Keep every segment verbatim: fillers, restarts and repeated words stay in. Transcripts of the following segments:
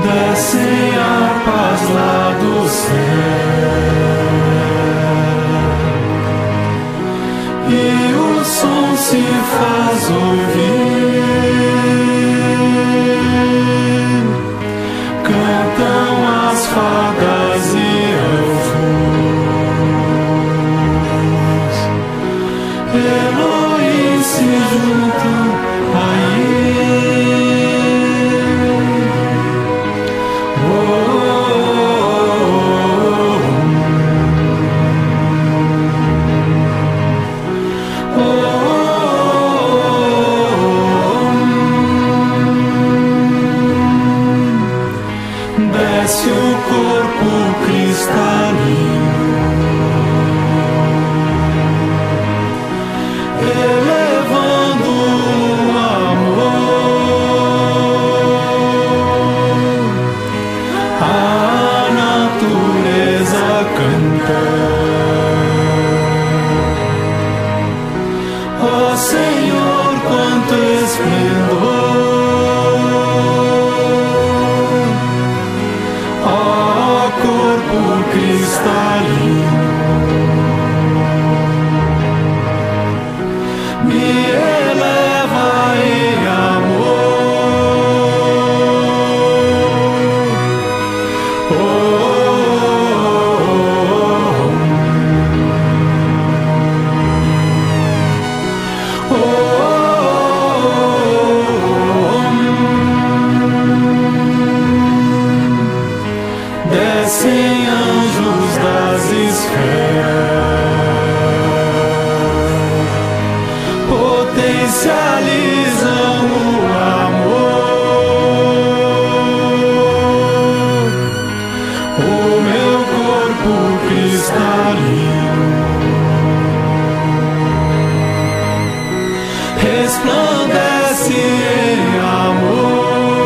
descem harpas lá do céu, e o som se faz ouvir. Cantam as fadas e elfos, Elohim se juntam aí. Desce o corpo cristalino, elevando o amor. A natureza canta, ó Senhor, quanto esplendor. Corpo cristalino, me eleva em amor. Oh, oh, oh, oh, oh. Descem anjos das esferas, potencializam o amor. O meu corpo cristalino resplandece em amor.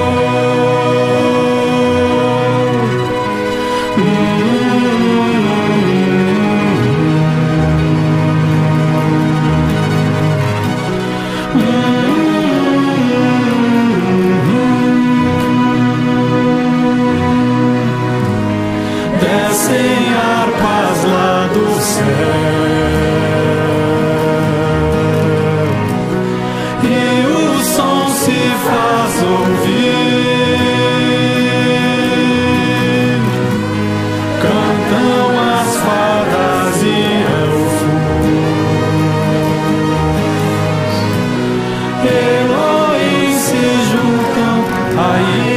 Descem harpas lá do céu, e o som se faz ouvir. Cantam as fadas e elfos, Elohim se juntam aí.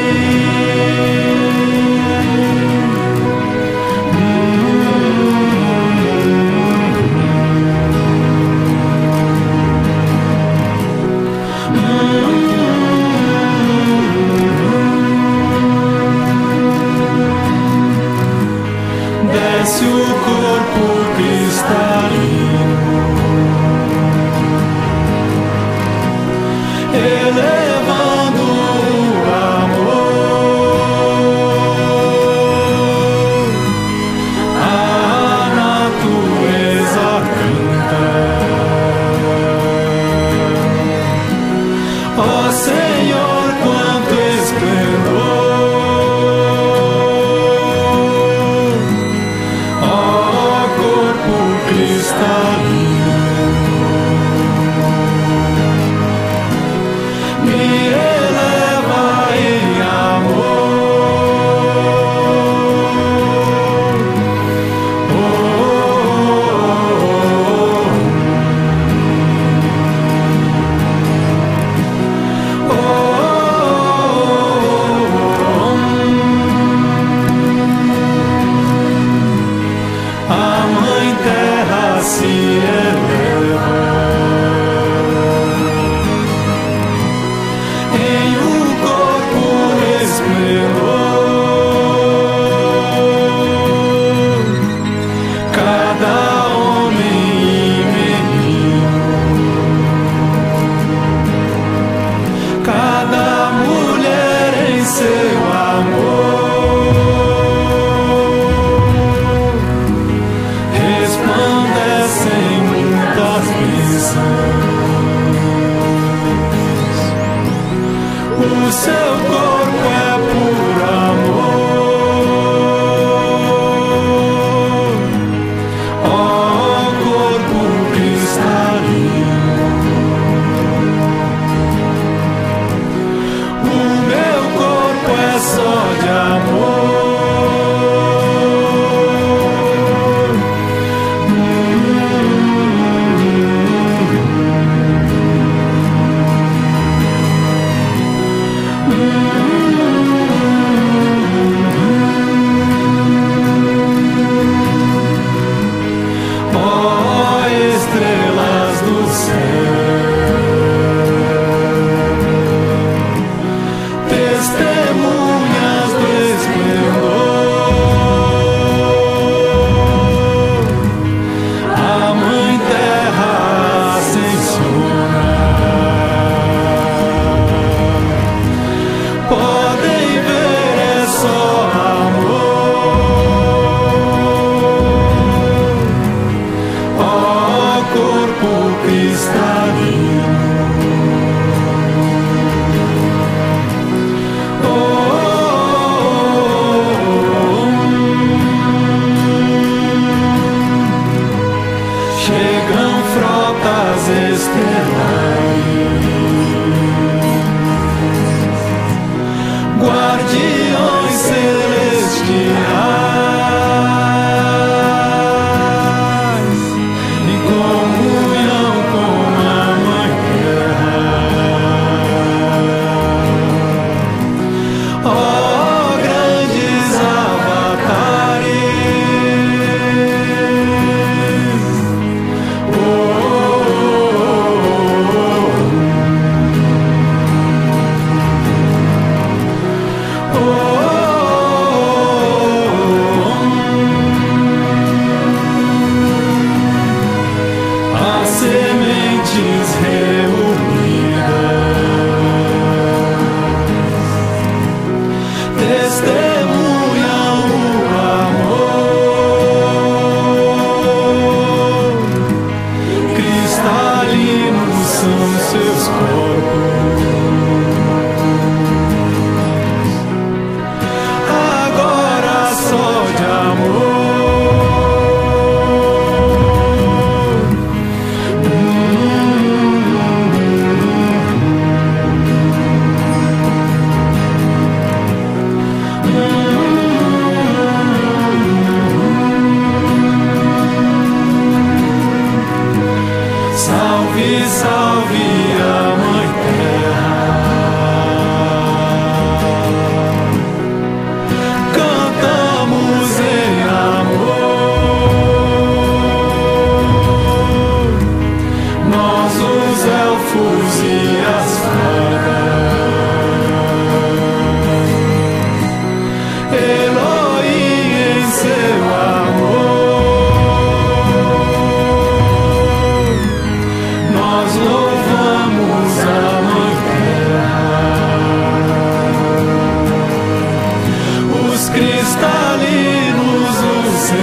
Desce o corpo cristalino, elevando o amor. testemunhas do esplendor. A Mãe Terra ascensiona. Podem ver, é só amor. Ó corpo cristalino. Chegam frotas estelares, guardiões celestiais, em comunhão com a Mãe Terra. Ó grandes avatares, as sementes reunidas testemunham o amor. Cristalinos são seus corpos, agora só de amor. Salve, salve a Mãe Terra. Cantamos em amor, nós os elfos e as fadas. Elohim em seu amor, nós louvamos a Mãe Terra. Os cristalinos, o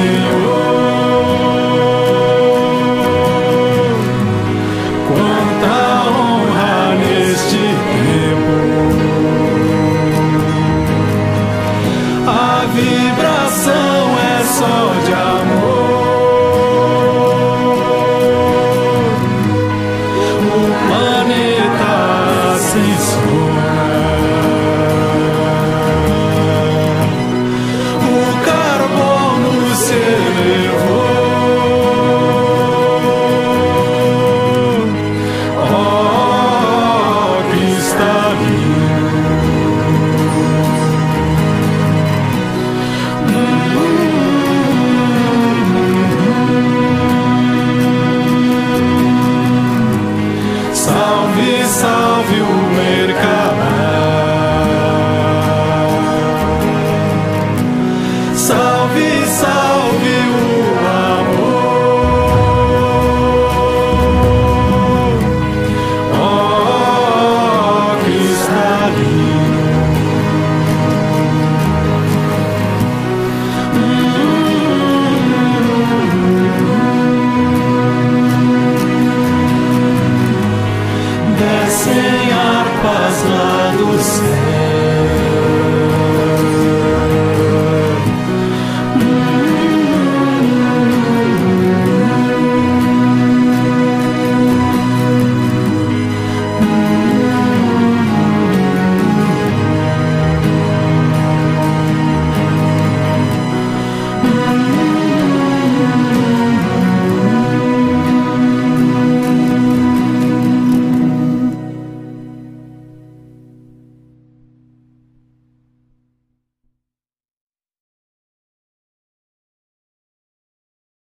Senhor. Quanta honra neste tempo, a vibração é só de amor.